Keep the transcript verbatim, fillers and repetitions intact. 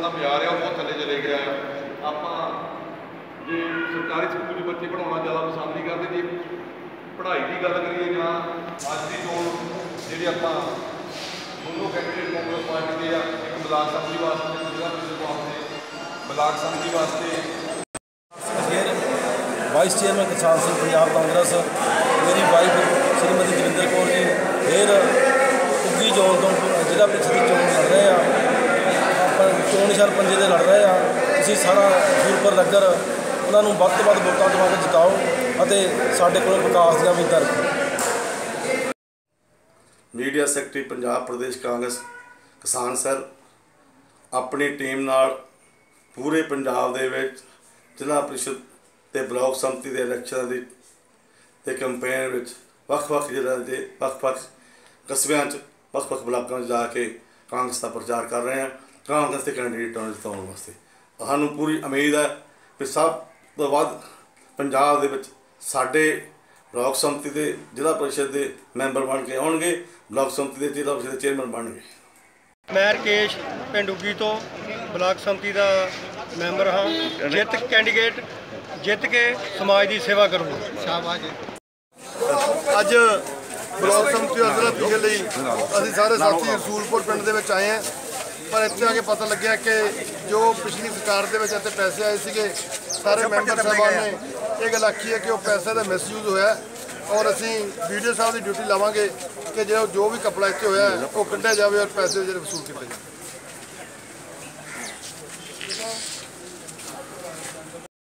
ਦਾ ਮਿਆਰ ਹੈ ਉਹ ਬਹੁਤ ਥੱਲੇ ਚਲੇ ਗਿਆ ਆ। ਆਪਾਂ ਜੇ ਸਰਕਾਰੀ ਸਕੂਲ 'ਚ ਬੱਚੇ ਪੜ੍ਹਾਉਣਾ ਜ਼ਿਆਦਾ ਪਸੰਦ ਨਹੀਂ ਕਰਦੇ, ਜੇ ਪੜ੍ਹਾਈ ਦੀ ਗੱਲ ਕਰੀਏ ਜਾਂ ਅੱਜ ਦੀ ਚੋਣ ਜਿਹੜੇ ਆਪਾਂ ਦੋਨੋਂ ਕੈਂਡੀਡੇਟ ਕਾਂਗਰਸ ਪਾਰਟੀ ਦੇ ਆ, ਇੱਕ ਬਲਾਕ ਸੰਮਤੀ ਵਾਸਤੇ ਜ਼ਿਲ੍ਹਾ ਪ੍ਰੀਸ਼ਦ ਵਾਸਤੇ ਬਲਾਕ ਸੰਮਤੀ ਵਾਸਤੇ वाइस चेयरमैन किसान सिंह पंजाब कांग्रेस, मेरी वाइफ श्रीमती जविंदर कौर जी फिर उगी चोन तो जिला परिषद की चोन लड़ रहे हैं, चोन निशान पंजे से लड़ रहे हैं। तुसीं सारा रसूलपुर नगर उन्होंने वध तो वध वोटां दवा के जिताओ और साडे कोल विकास दी उम्मीदां रखो। Media secretary Punjab Pradesh Congress Kisan cell अपनी टीम नाल पूरे पंजाब दे विच जिला परिषद ते ब्लॉक संमति के इलैक्शन की ते कैंपेन विच वख-वख जिले के वख-वख कस्बियां वख-वख ब्लॉकों जाके कांग्रेस का प्रचार कर रहे हैं, कांग्रेस के कैंडीडेटों को जिताने वास्ते। सानू पूरी उम्मीद है कि सब तो वध पंजाब दे विच साडे ब्लॉक संमति के जिला परिषद के मैंबर बन के आउणगे, ब्लॉक संमति के जिला परिषद के चेयरमैन बनगे। मैं रकेश पिंड उगी तो ब्लॉक संमति का मैंबर हाँ, जित कैंडीडेट जित के समाज की सेवा करूँगा। शाबाश। अज ब्लॉक संमति और जिला परिषद लिए असीं सारे साथी रसूलपुर पिंड दे विच आए हैं, पर इत्थे आके पता लग्या कि जो पिछली सरकार दे विच इत्थे पैसे आए सीगे, सारे मैंबर साहबान ने ये गल आखी है कि वो पैसे का मिसयूज होया और असीं वीडियो साहब की ड्यूटी लावांगे कि जो जो भी कपड़ा इत्थे होया वो कढ़िया जाए और पैसे जिहड़े वसूल किए जाए।